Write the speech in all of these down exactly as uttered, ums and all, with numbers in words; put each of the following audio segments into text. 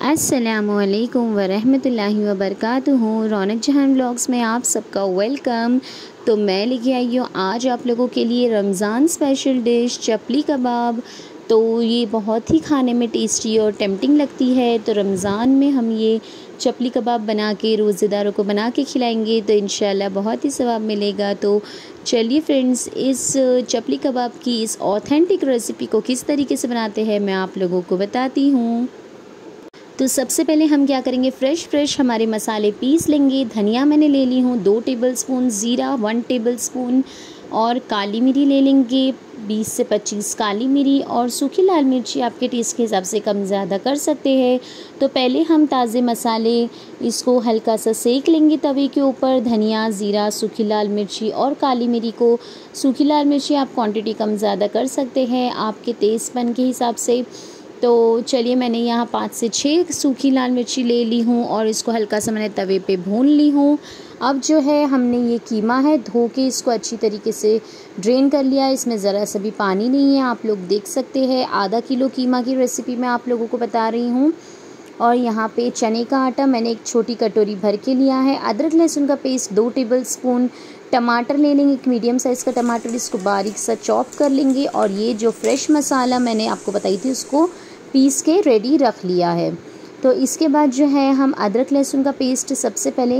अस्सलामुअलैकुम वरहमतुल्लाहि वबरकातुहू। रौनक जहान व्लॉग्स में आप सबका वेलकम। तो मैं लेके आई हूँ आज आप लोगों के लिए रमज़ान स्पेशल डिश चपली कबाब। तो ये बहुत ही खाने में टेस्टी और टेम्पटिंग लगती है। तो रमज़ान में हम ये चपली कबाब बना के रोज़ेदारों को बना के खिलाएंगे तो इंशाल्लाह बहुत ही सवाब मिलेगा। तो चलिए फ्रेंड्स, इस चपली कबाब की इस ऑथेंटिक रेसिपी को किस तरीके से बनाते हैं मैं आप लोगों को बताती हूँ। तो सबसे पहले हम क्या करेंगे, फ़्रेश फ्रेश हमारे मसाले पीस लेंगे। धनिया मैंने ले ली हूँ दो टेबलस्पून, ज़ीरा वन टेबलस्पून और काली मिरी ले लेंगे बीस से पच्चीस काली मिरी, और सूखी लाल मिर्ची आपके टेस्ट के हिसाब से कम ज़्यादा कर सकते हैं। तो पहले हम ताज़े मसाले इसको हल्का सा सेक लेंगे तवे के ऊपर। धनिया, ज़ीरा, सूखी लाल मिर्ची और काली मिरी को, सूखी लाल मिर्ची आप क्वांटिटी कम ज़्यादा कर सकते हैं आपके तेज़पन के हिसाब से। तो चलिए, मैंने यहाँ पाँच से छः सूखी लाल मिर्ची ले ली हूँ और इसको हल्का सा मैंने तवे पे भून ली हूँ। अब जो है हमने ये कीमा है धो के इसको अच्छी तरीके से ड्रेन कर लिया है। इसमें ज़रा सा भी पानी नहीं है, आप लोग देख सकते हैं। आधा किलो कीमा की रेसिपी मैं आप लोगों को बता रही हूँ। और यहाँ पे चने का आटा मैंने एक छोटी कटोरी भर के लिया है। अदरक लहसुन का पेस्ट दो टेबलस्पून। टमाटर ले लेंगे, एक मीडियम साइज़ का टमाटर, इसको बारीक सा चॉप कर लेंगे। और ये जो फ्रेश मसाला मैंने आपको बताई थी उसको पीस के रेडी रख लिया है। तो इसके बाद जो है हम अदरक लहसुन का पेस्ट सबसे पहले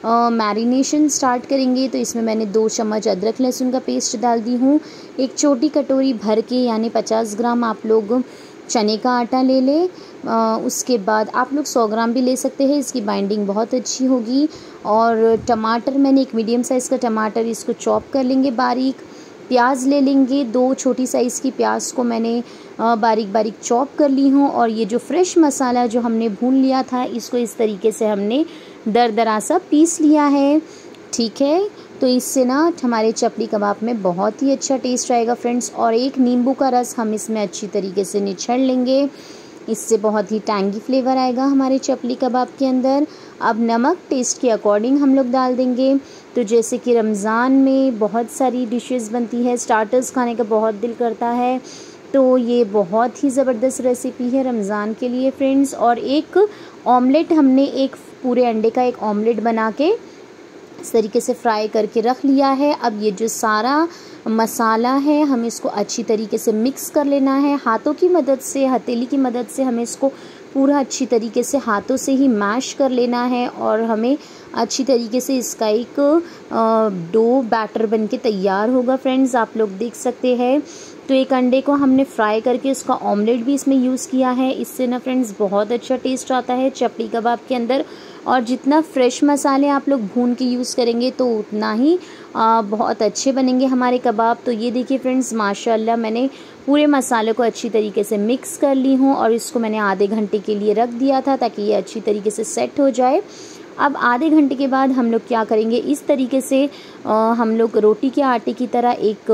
मैरिनेशन स्टार्ट करेंगे। तो इसमें मैंने दो चम्मच अदरक लहसुन का पेस्ट डाल दी हूँ। एक छोटी कटोरी भर के यानी पचास ग्राम आप लोग चने का आटा ले लें। उसके बाद आप लोग सौ ग्राम भी ले सकते हैं, इसकी बाइंडिंग बहुत अच्छी होगी। और टमाटर मैंने एक मीडियम साइज़ का टमाटर, इसको चॉप कर लेंगे बारीक। प्याज ले लेंगे, दो छोटी साइज़ की प्याज को मैंने बारीक बारीक चॉप कर ली हूँ। और ये जो फ्रेश मसाला जो हमने भून लिया था इसको इस तरीके से हमने दरदरा सा पीस लिया है, ठीक है। तो इससे ना हमारे चपली कबाब में बहुत ही अच्छा टेस्ट आएगा फ्रेंड्स। और एक नींबू का रस हम इसमें अच्छी तरीके से निचोड़ लेंगे, इससे बहुत ही टैंगी फ्लेवर आएगा हमारे चपली कबाब के अंदर। अब नमक टेस्ट के अकॉर्डिंग हम लोग डाल देंगे। तो जैसे कि रमज़ान में बहुत सारी डिशेस बनती है, स्टार्टर्स खाने का बहुत दिल करता है, तो ये बहुत ही ज़बरदस्त रेसिपी है रमज़ान के लिए फ्रेंड्स। और एक ऑमलेट हमने एक पूरे अंडे का एक ऑमलेट बना के इस तरीके से फ्राई करके रख लिया है। अब ये जो सारा मसाला है हम इसको अच्छी तरीके से मिक्स कर लेना है। हाथों की मदद से, हथेली की मदद से हमें इसको पूरा अच्छी तरीके से हाथों से ही मैश कर लेना है। और हमें अच्छी तरीके से इसका एक डो बैटर बन के तैयार होगा फ्रेंड्स, आप लोग देख सकते हैं। तो एक अंडे को हमने फ्राई करके उसका ऑमलेट भी इसमें यूज़ किया है। इससे ना फ्रेंड्स बहुत अच्छा टेस्ट आता है चपली कबाब के अंदर। और जितना फ्रेश मसाले आप लोग भून के यूज़ करेंगे तो उतना ही आ, बहुत अच्छे बनेंगे हमारे कबाब। तो ये देखिए फ्रेंड्स, माशाल्लाह मैंने पूरे मसाले को अच्छी तरीके से मिक्स कर ली हूँ और इसको मैंने आधे घंटे के लिए रख दिया था ताकि ये अच्छी तरीके से सेट हो जाए। अब आधे घंटे के बाद हम लोग क्या करेंगे, इस तरीके से आ, हम लोग रोटी के आटे की तरह एक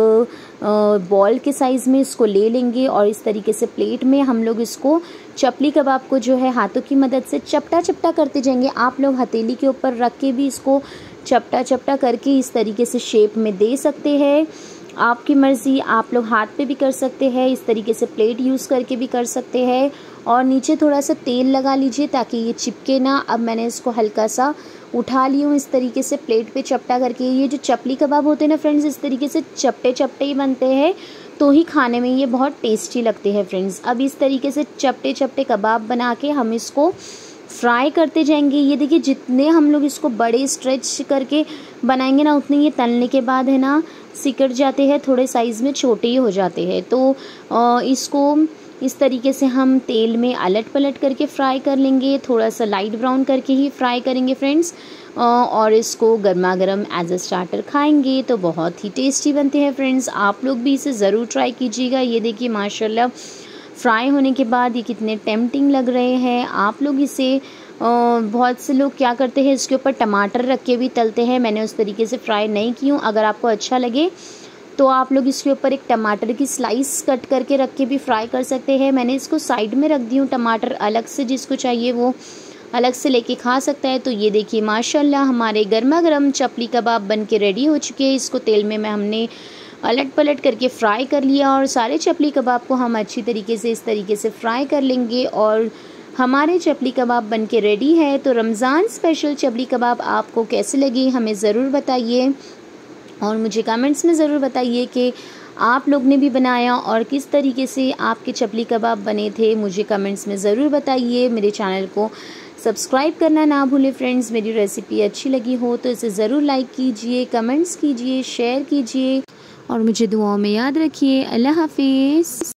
बॉल के साइज़ में इसको ले लेंगे और इस तरीके से प्लेट में हम लोग इसको चपली कबाब को जो है हाथों की मदद से चपटा चपटा करते जाएंगे। आप लोग हथेली के ऊपर रख के भी इसको चपटा चपटा करके इस तरीके से शेप में दे सकते हैं, आपकी मर्ज़ी। आप लोग हाथ पे भी कर सकते हैं, इस तरीके से प्लेट यूज़ करके भी कर सकते हैं। और नीचे थोड़ा सा तेल लगा लीजिए ताकि ये चिपके ना। अब मैंने इसको हल्का सा उठा ली हूँ इस तरीके से प्लेट पे चपटा करके। ये जो चपली कबाब होते हैं ना फ्रेंड्स, इस तरीके से चपटे चपटे ही बनते हैं तो ही खाने में ये बहुत टेस्टी लगते हैं फ्रेंड्स। अब इस तरीके से चपटे चपटे कबाब बना के हम इसको फ्राई करते जाएंगे। ये देखिए, जितने हम लोग इसको बड़े स्ट्रेच करके बनाएंगे ना उतने ये तलने के बाद है ना सिकुड़ जाते हैं, थोड़े साइज़ में छोटे ही हो जाते हैं। तो इसको इस तरीके से हम तेल में अलट पलट करके फ्राई कर लेंगे, थोड़ा सा लाइट ब्राउन करके ही फ्राई करेंगे फ्रेंड्स। और इसको गर्मा गर्म एज अ स्टार्टर खाएंगे तो बहुत ही टेस्टी बनते हैं फ्रेंड्स। आप लोग भी इसे ज़रूर ट्राई कीजिएगा। ये देखिए माशाल्लाह फ्राई होने के बाद ये कितने टेम्पटिंग लग रहे हैं। आप लोग इसे बहुत से लोग क्या करते हैं, इसके ऊपर टमाटर रख के भी तलते हैं, मैंने उस तरीके से फ्राई नहीं की हूँ। अगर आपको अच्छा लगे तो आप लोग इसके ऊपर एक टमाटर की स्लाइस कट करके रख के भी फ्राई कर सकते हैं। मैंने इसको साइड में रख दी हूँ, टमाटर अलग से जिसको चाहिए वो अलग से लेके खा सकता है। तो ये देखिए माशाल्लाह हमारे गर्मा गर्म चपली कबाब बन के रेडी हो चुके हैं। इसको तेल में मैं हमने अलट पलट करके फ्राई कर लिया और सारे चपली कबाब को हम अच्छी तरीके से इस तरीके से फ्राई कर लेंगे। और हमारे चपली कबाब बनके रेडी है। तो रमज़ान स्पेशल चपली कबाब आपको कैसे लगे हमें ज़रूर बताइए और मुझे कमेंट्स में ज़रूर बताइए कि आप लोग ने भी बनाया और किस तरीके से आपके चपली कबाब बने थे। मुझे कमेंट्स में ज़रूर बताइए। मेरे चैनल को सब्सक्राइब करना ना भूलें फ्रेंड्स। मेरी रेसिपी अच्छी लगी हो तो इसे ज़रूर लाइक कीजिए, कमेंट्स कीजिए, शेयर कीजिए और मुझे दुआओं में याद रखिए। अल्लाह हाफिज़।